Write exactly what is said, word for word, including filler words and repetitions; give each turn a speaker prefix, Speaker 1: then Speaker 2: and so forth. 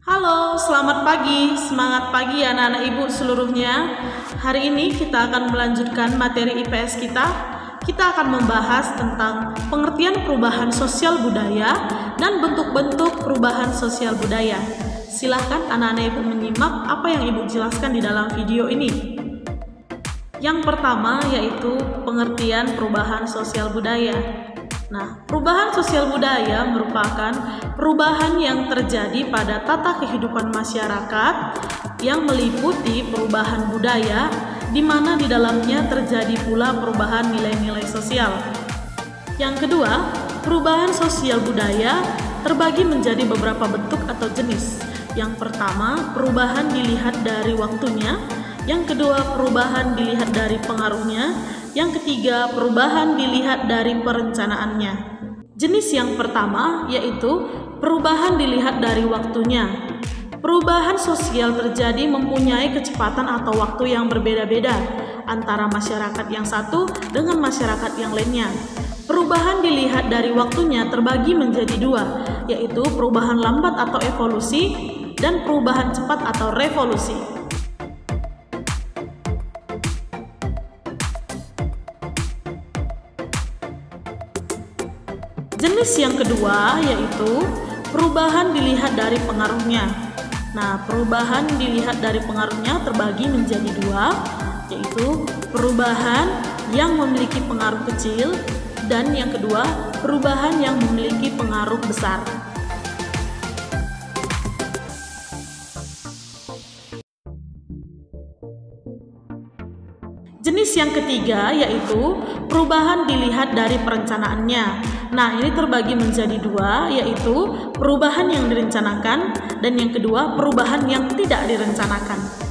Speaker 1: Halo, selamat pagi. Semangat pagi anak-anak ibu seluruhnya. Hari ini kita akan melanjutkan materi I P S kita. Kita akan membahas tentang pengertian perubahan sosial budaya dan bentuk-bentuk perubahan sosial budaya. Silahkan anak-anak ibu menyimak apa yang ibu jelaskan di dalam video ini. Yang pertama yaitu pengertian perubahan sosial budaya. Nah, perubahan sosial budaya merupakan perubahan yang terjadi pada tata kehidupan masyarakat yang meliputi perubahan budaya, di mana di dalamnya terjadi pula perubahan nilai-nilai sosial. Yang kedua, perubahan sosial budaya terbagi menjadi beberapa bentuk atau jenis. Yang pertama, perubahan dilihat dari waktunya. Yang kedua, perubahan dilihat dari pengaruhnya. Yang ketiga, perubahan dilihat dari perencanaannya. Jenis yang pertama yaitu perubahan dilihat dari waktunya. Perubahan sosial terjadi mempunyai kecepatan atau waktu yang berbeda-beda antara masyarakat yang satu dengan masyarakat yang lainnya. Perubahan dilihat dari waktunya terbagi menjadi dua, yaitu perubahan lambat atau evolusi dan perubahan cepat atau revolusi. Jenis yang kedua yaitu perubahan dilihat dari pengaruhnya. Nah, perubahan dilihat dari pengaruhnya terbagi menjadi dua, yaitu perubahan yang memiliki pengaruh kecil dan yang kedua, perubahan yang memiliki pengaruh besar. Jenis yang ketiga yaitu perubahan dilihat dari perencanaannya. Nah, ini terbagi menjadi dua, yaitu perubahan yang direncanakan dan yang kedua, perubahan yang tidak direncanakan.